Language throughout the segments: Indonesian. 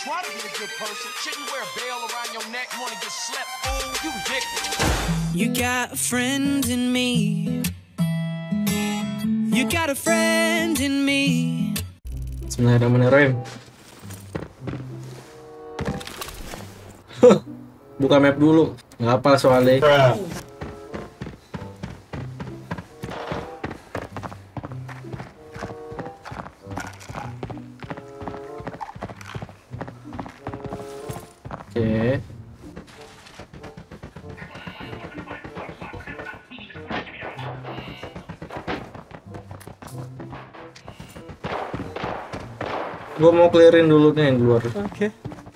try to be a good person. Shouldn't you wear a bell around your neck? You wanna get slept, fool? You ridiculous. You got a friend in me. You got a friend in me. Bismillahirrahmanirrahim. Buka map dulu. Nggak apa soalnya. Oke. Gua mau clearin dulu nih yang luar. Oke.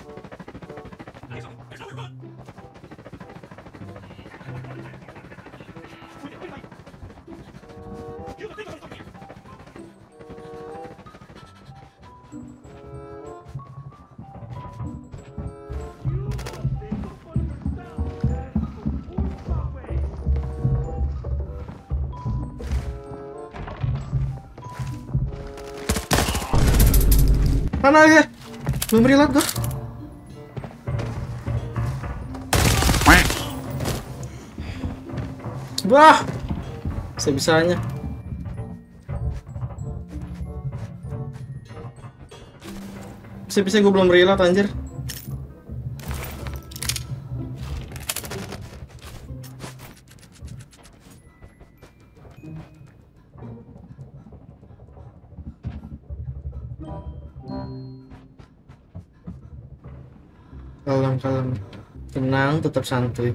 Mana ya? Belum reload tuh. Wah, sebisanya. Bisa-bisa gue belum reload anjir. Kalem, tenang, tetap santuy.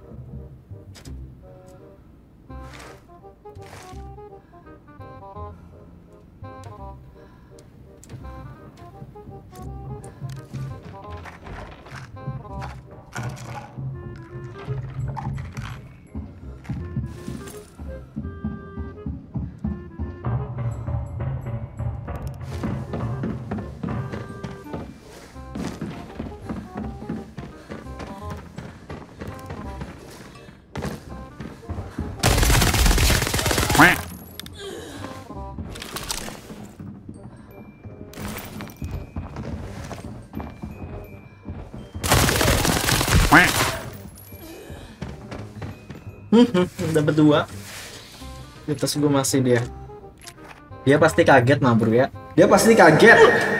Dapat 2. Di atas gue masih dia. Dia pasti kaget mah bro ya. Dia pasti kaget.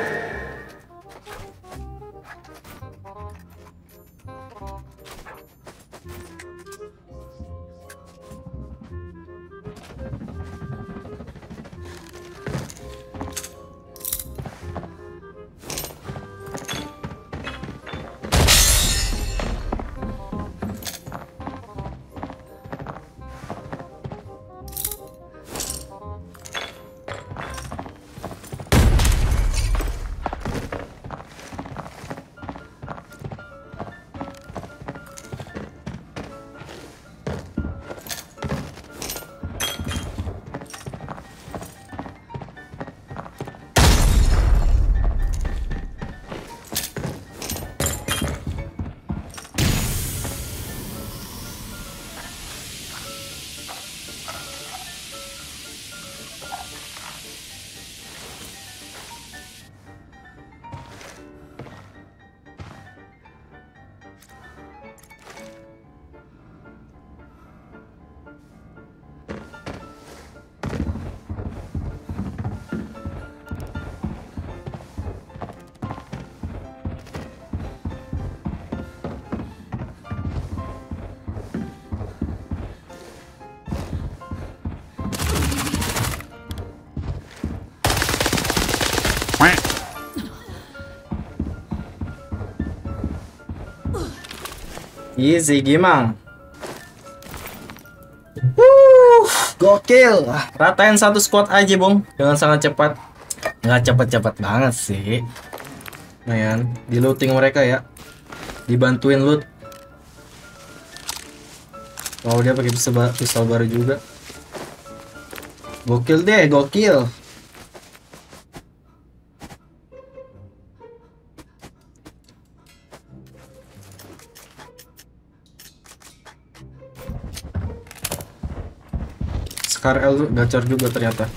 Easy gimang. Gokil. Ratain satu squad aja bung. Dengan sangat cepat. Nggak cepet-cepet banget sih. Nah, di looting mereka ya. Dibantuin loot. Wow, dia pakai pistol baru juga. Gokil deh, gokil. Scar L gacor juga ternyata.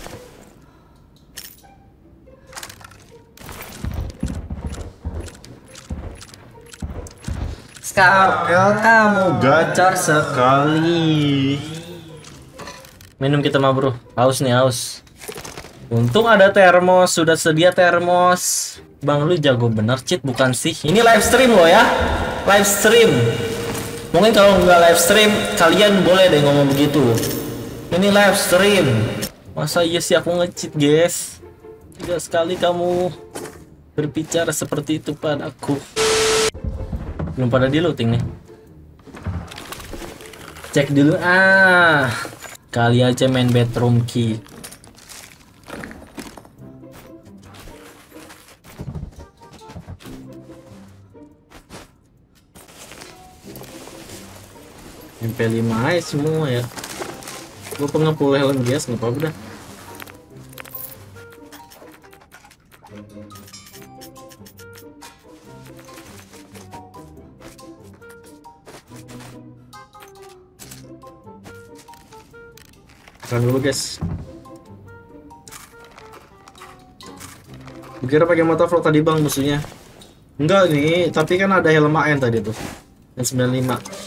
Kamu gacor sekali. Minum kita mah bro. Haus nih, haus. Untung ada termos, sudah sedia termos. Bang lu jago bener cheat bukan sih? Ini live stream loh ya. Live stream. Mungkin kalau nggak live stream kalian boleh deh ngomong begitu. Ini live stream. Masa iya sih aku nge-cheat guys? Tidak sekali kamu berbicara seperti itu padaku. Belum pada di looting nih. Cek dulu. Kali aja main bedroom key. MP5 aja semua ya. Gue pengepul helm guys, nggak apa-apa dah. Makan dulu guys. Kira pakai motor tadi bang musuhnya. Enggak nih, tapi kan ada helm AN tadi tuh. Yang 95.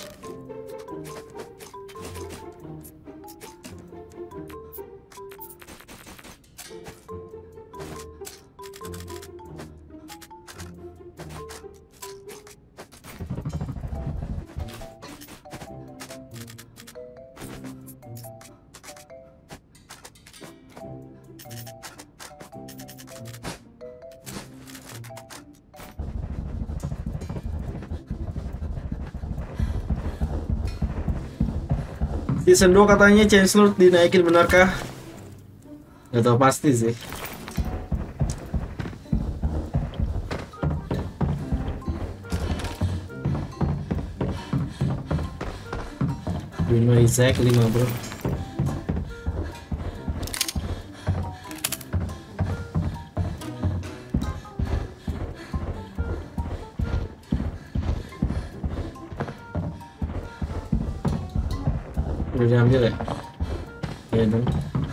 Season 2 katanya Chancellor dinaikin, benarkah? Gak tau pasti sih. You know exactly mah bro. Udah diambil ya? Iya dong.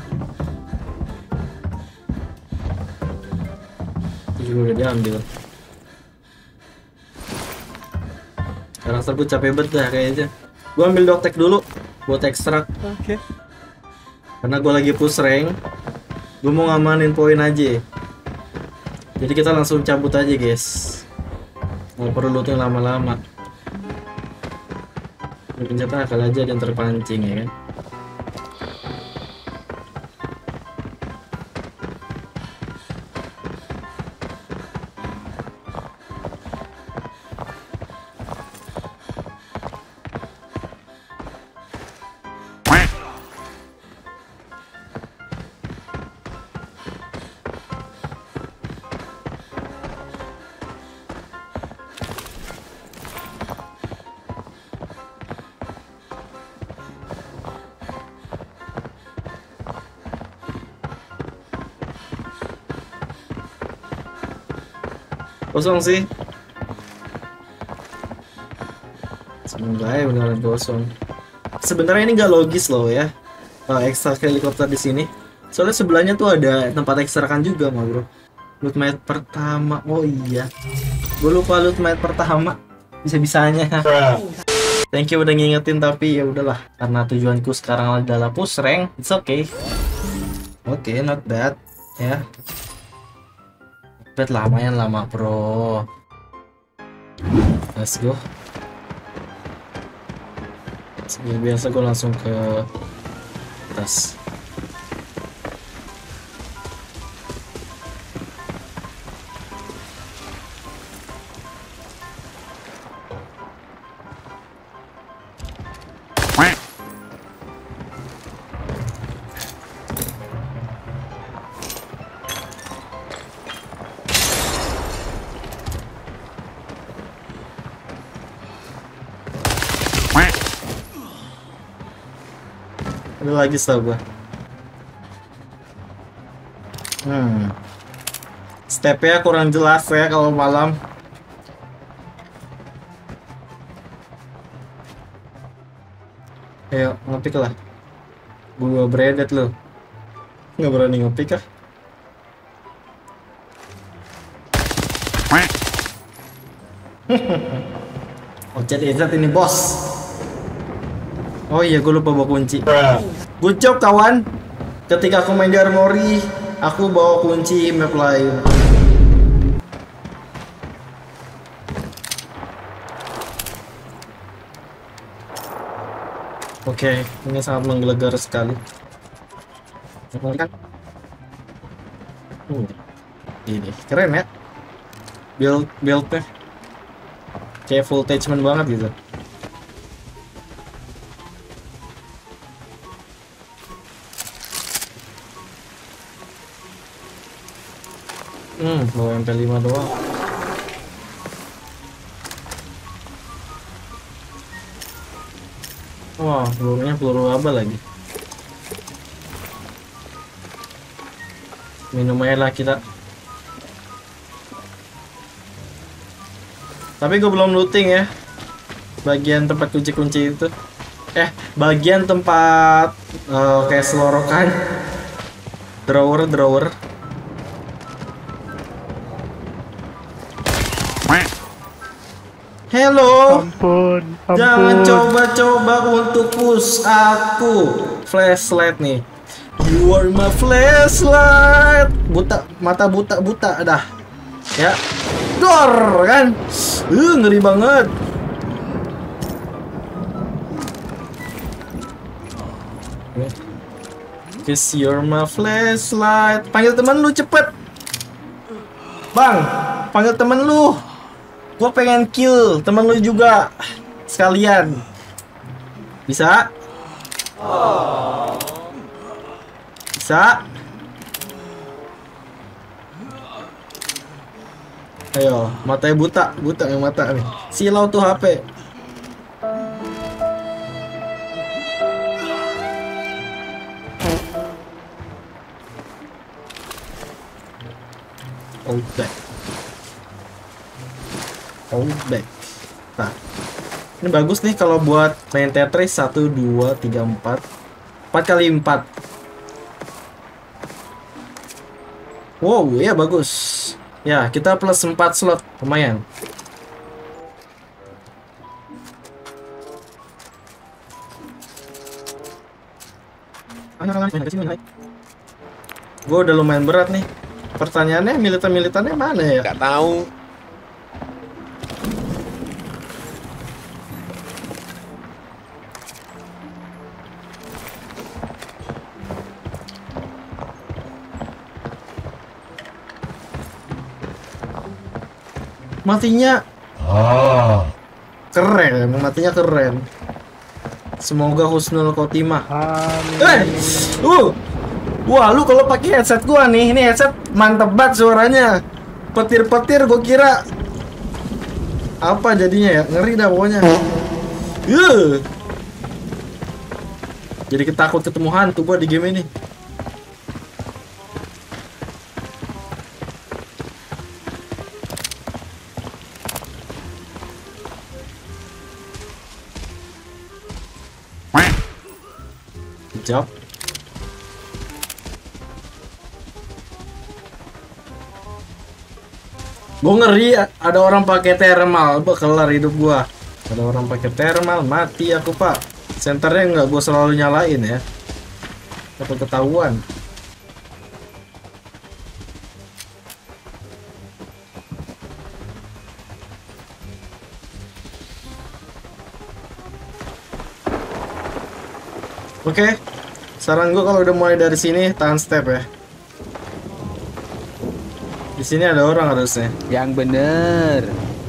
Itu juga udah diambil. Sekarang gue capek banget dah kayaknya. Gue ambil doktek dulu buat ekstrak. Oke. Karena gue lagi push rank. Gue mau ngamanin poin aja. Jadi kita langsung cabut aja guys. Nggak perlu looting lama-lama. Pencet akal aja dan terpancing ya kan. Kosong sih. Semoga ya beneran kosong. Sebenarnya ini nggak logis loh ya. Ekstra helikopter di sini. Soalnya sebelahnya tuh ada tempat ekstrakan juga mah bro. Loot mate pertama. Oh iya. Gue lupa loot mate pertama. Bisa-bisanya. Thank you udah ngingetin tapi ya udahlah. Karena tujuanku sekarang adalah push rank. It's okay. Oke, not bad ya. Bet lumayan lama bro. Let's go. Seperti biasa gue langsung ke atas. Ada lagi setahu gua. Stepnya kurang jelas ya kalau malam. Ayo ngepick lah. Gua beredet lo. Nggak berani ngepick kah? Oh, ZZ ini bos. Oh iya, gue lupa bawa kunci. Good job kawan. Ketika aku main di Armory, aku bawa kunci map lain. Oke, ini sangat menggelegar sekali. Ini keren ya. Buildnya kayak full attachment banget gitu. Bawa MP5 doang. Wah, pelurunya peluru apa lagi? Minum air lah kita. Tapi gue belum looting ya. Bagian tempat kunci-kunci itu. Bagian tempat kayak selorokan. Drawer. Hello. Ampun. Jangan coba-coba untuk push aku. Flashlight nih. You are my flashlight. Mata buta dah. Ya. Dor kan. Ngeri banget. Cause you're my flashlight. Panggil teman lu cepet. Bang, panggil temen lu. Gua pengen kill temen lu juga sekalian. Bisa? Bisa? Ayo, matanya buta yang mata nih. Silau tuh HP. Hold back. Nah, ini bagus nih kalau buat main Tetris 1, 2, 3, 4 kali 4. Wow, ya bagus. Ya, kita plus 4 slot, lumayan. Gue udah lumayan berat nih. Pertanyaannya militan-militannya mana ya? Nggak tahu. Matinya keren, matinya keren. Semoga husnul khotimah. Wah, lu kalau pakai headset gua nih, ini headset mantep banget suaranya. Petir-petir gua kira apa jadinya ya? Ngeri dah pokoknya. Jadi ketakut ketemu hantu gua di game ini. Job. Gue ngeri ada orang pakai thermal, kelar hidup gua. Ada orang pakai thermal, mati aku pak. Senternya nggak gue selalu nyalain ya. Takut ketahuan. Oke. Saran gue kalau udah mulai dari sini tahan step ya. Di sini ada orang harusnya. Yang bener.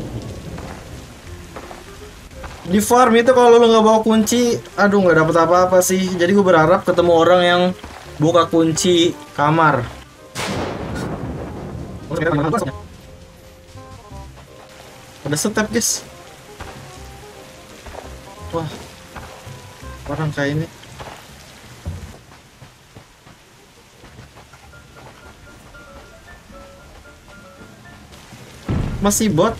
Di farm itu kalau lu nggak bawa kunci, aduh nggak dapet apa-apa sih. Jadi gue berharap ketemu orang yang buka kunci kamar. Ada step guys. Wah, orang kayak ini. Masih bot.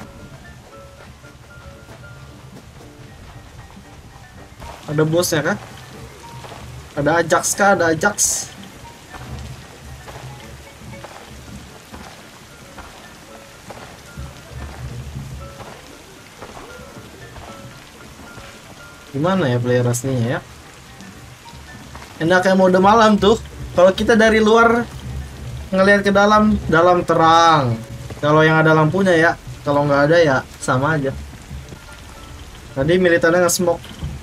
Ada bosnya kah? Ada Ajax kah? Ada Ajax. Gimana ya player aslinya ya? Enaknya mode malam tuh. Kalau kita dari luar ngelihat ke dalam, dalam terang. Kalau yang ada lampunya ya, kalau nggak ada ya sama aja. Tadi militernya nge-smoke.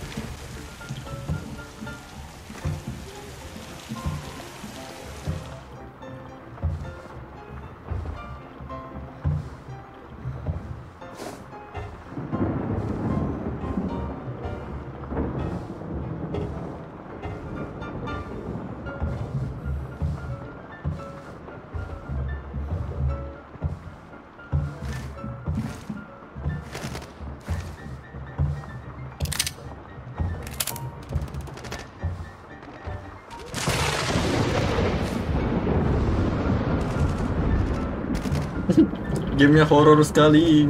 Gamenya horor sekali.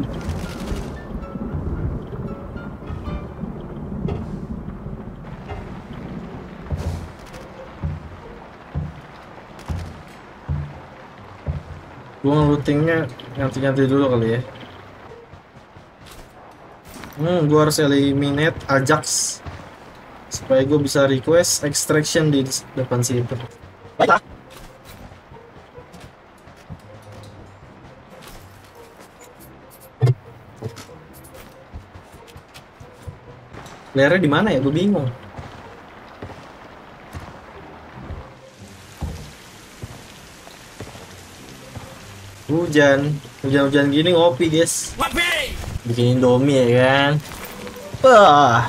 Gua ngelutingnya nyanti-nyanti dulu kali ya. Gua harus eliminate Ajax supaya gue bisa request extraction di depan situ. Baiklah. Layarnya di mana ya? Gue bingung. Hujan gini ngopi guys. Bikin Indomie ya kan. Wah.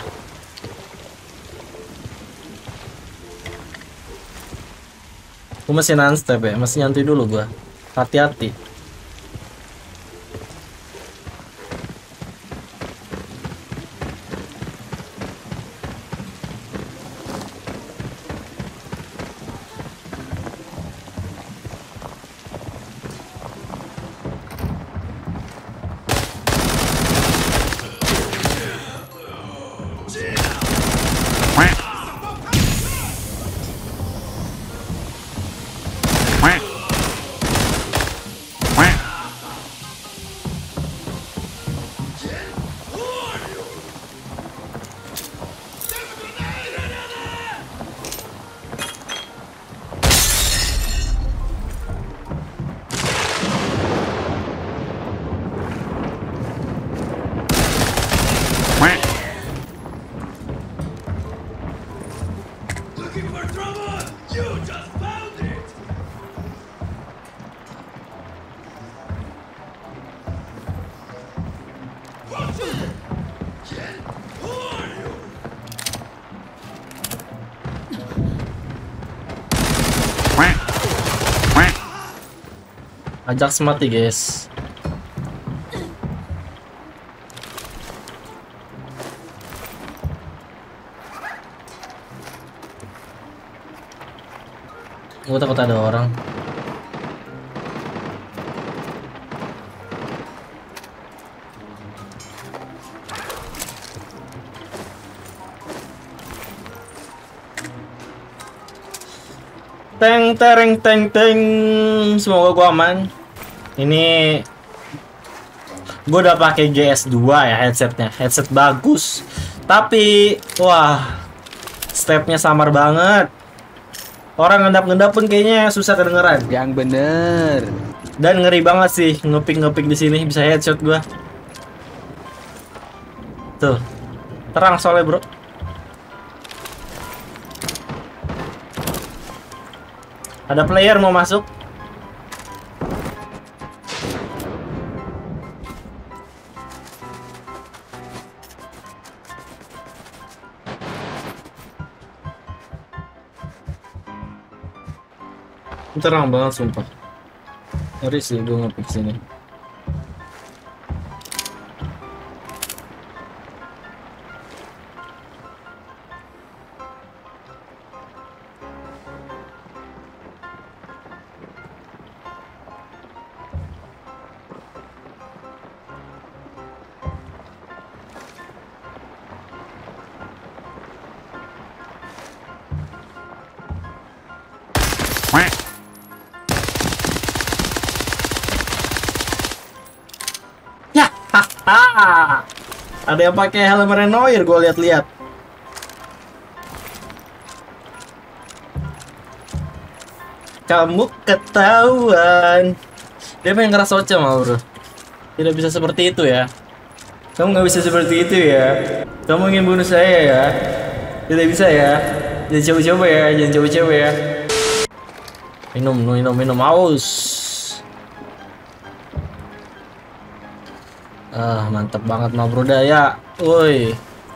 Gue masih non-step ya, masih nyantai dulu gua. Hati-hati. Ajax mati guys. Gue takut ada orang. Teng tereng teng teng. Semoga gua aman. Ini gua udah pakai GS2 ya headsetnya. Headset bagus. Tapi wah, stepnya samar banget. Orang ngendap-ngendap pun kayaknya susah kedengeran. Yang bener. Dan ngeri banget sih ngepik-ngepik di sini bisa headshot gua. Tuh. Terang soalnya, Bro. Ada player mau masuk. Terang banget sumpah. Ngeri sih gue ngepick sini. Ada yang pakai helm Renoir gue lihat-lihat. kamu ketahuan. Dia pengen keras Ocha mah bro. Tidak bisa seperti itu ya. Kamu nggak bisa seperti itu ya. Kamu ingin bunuh saya ya. Tidak bisa ya. Jangan coba-coba ya. Jangan coba-coba ya. Minum haus. Ah mantap banget mah bro daya. Woi.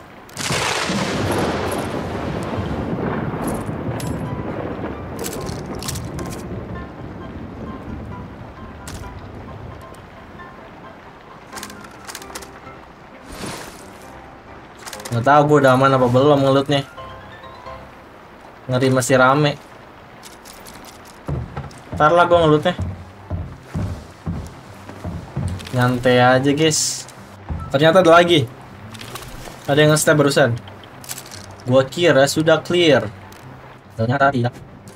Nggak tahu gue udah aman apa belum ngelutnya. Ngeri masih rame. Ntar lah gue ngelutnya. Nyantai aja guys. Ternyata ada lagi. Ada yang nge-step barusan. Gua kira sudah clear. Ternyata tidak.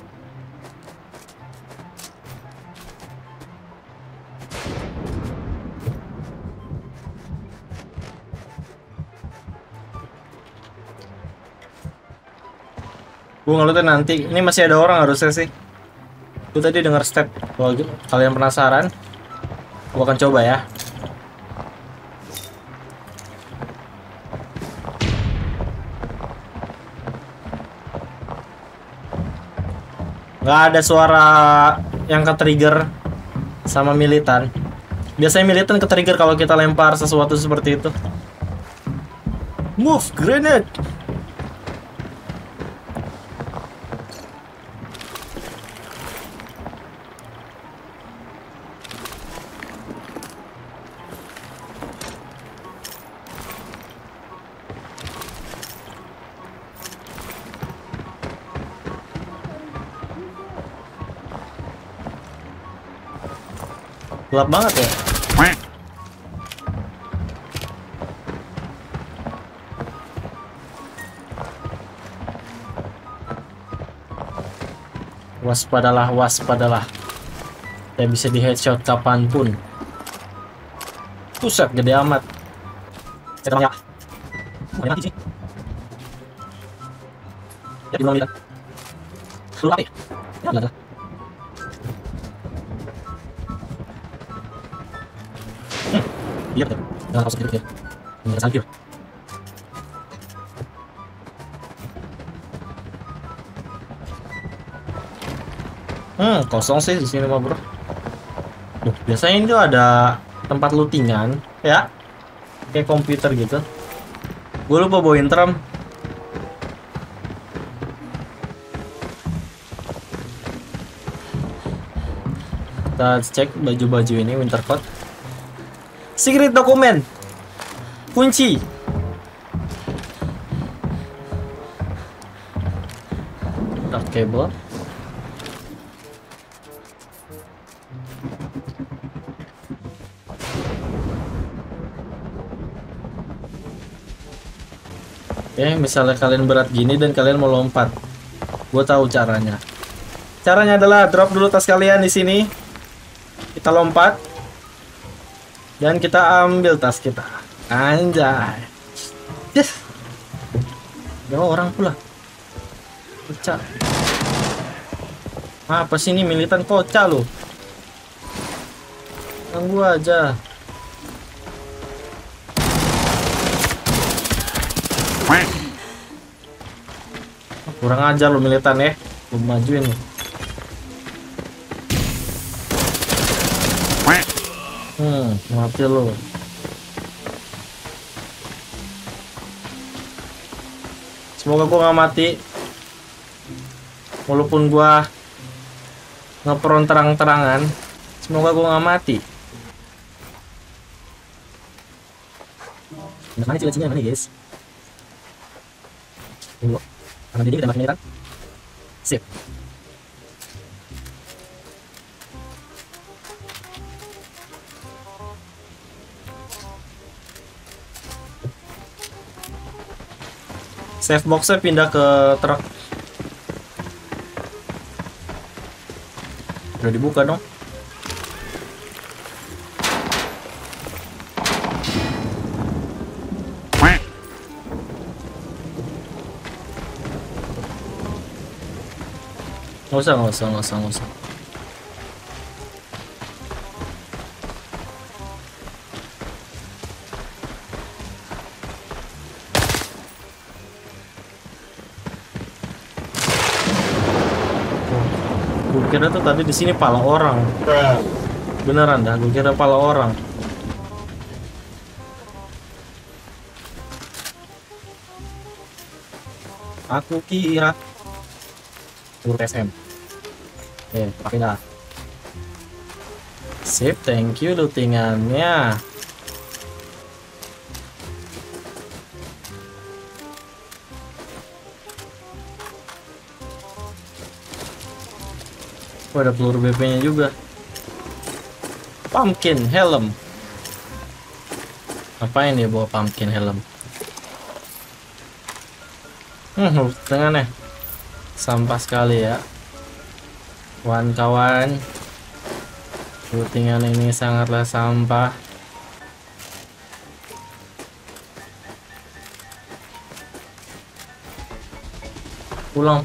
Gue ngelutin nanti. Ini masih ada orang harusnya sih. Gue tadi dengar step. Kalau kalian penasaran, gue akan coba ya. Nggak ada suara yang ke-trigger sama militan. Biasanya militan ke-trigger kalau kita lempar sesuatu seperti itu. Move grenade. Gelap banget ya. Waspadalah, waspadalah. Saya bisa di headshot kapanpun. Pusat gede amat. Saya ya. Mau mati sih. Ya gimana kita? Lu apa ya? Ya enggak. Iya betul. Jangan langsung gitu ya. Ini sankir. Kosong sih di sini mah bro. Biasanya ini tuh ada tempat lootingan ya, kayak komputer gitu. Gue lupa bawain tram. Kita cek baju-baju ini winter coat. Secret dokumen. Kunci. Dark cable. Oke, misalnya kalian berat gini dan kalian mau lompat. Gue tahu caranya. Caranya adalah drop dulu tas kalian di sini. Kita lompat. Dan kita ambil tas kita. Anjay. Yes. Ada orang pula. Kocak. Apa sih ini militan kocak loh. Ganggu aja. Kurang ajar lo militan ya. Gue majuin nih. Mati lo. Semoga gua nggak mati. Walaupun gua ngeperon terang-terangan, semoga gua nggak mati. Mana cil-cilnya mana guys? Tunggu. Karena jadi kita makin kan? Sip. Save boxnya pindah ke truk. Udah dibuka dong. Nggak usah. Gue kira tuh tadi di sini pala orang. Beneran dah, gue kira pala orang. Aku kira peluru SM. Pakai dah. Sip, thank you lootingannya. Oh, ada peluru BP-nya juga. Pumpkin helm. Apain dia bawa pumpkin helm? Tengahnya sampah sekali ya. Kawan-kawan, lootingan ini sangatlah sampah. Pulang.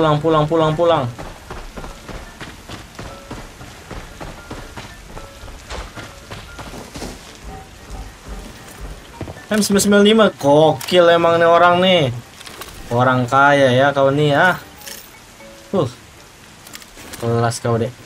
M995 gokil emang nih orang nih. Orang kaya ya kau nih ya. Kelas kau deh.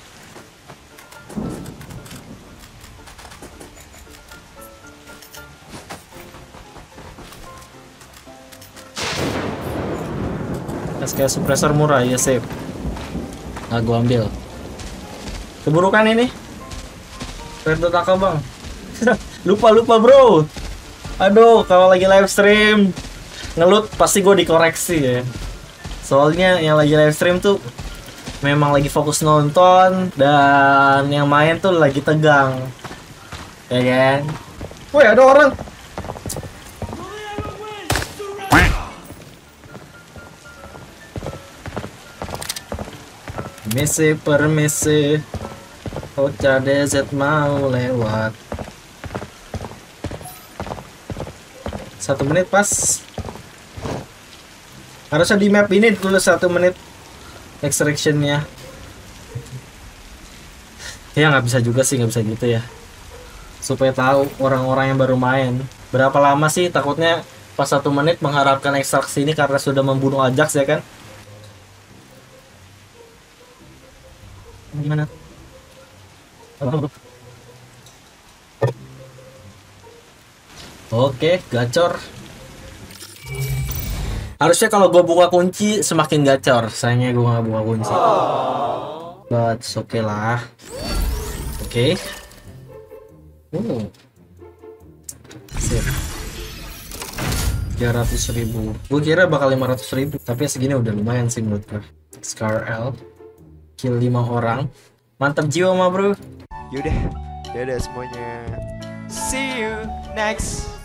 SKS suppressor murah ya, save. Nah, gua ambil. Keburukan ini. Red dot bang. lupa bro. Aduh, kalau lagi live stream ngelut pasti gue dikoreksi ya. Soalnya yang lagi live stream tuh memang lagi fokus nonton dan yang main tuh lagi tegang. Ya kan? Woi, ada orang. Permisi. Ocha DZ mau lewat. 1 menit pas. Harusnya di map ini tulis 1 menit extractionnya. Ya nggak bisa juga sih, nggak bisa gitu ya. Supaya tahu orang-orang yang baru main berapa lama sih, takutnya pas 1 menit mengharapkan ekstraksi ini karena sudah membunuh Ajax ya kan. Gimana? Oke, gacor. Harusnya kalau gue buka kunci semakin gacor. Sayangnya gue nggak buka kunci. But oke lah. Oke. Sip. 300.000. Gue kira bakal 500.000, tapi segini udah lumayan sih menurut gue. Scar L. Kill 5 orang. Mantap jiwa mah bro. Yaudah semuanya. See you next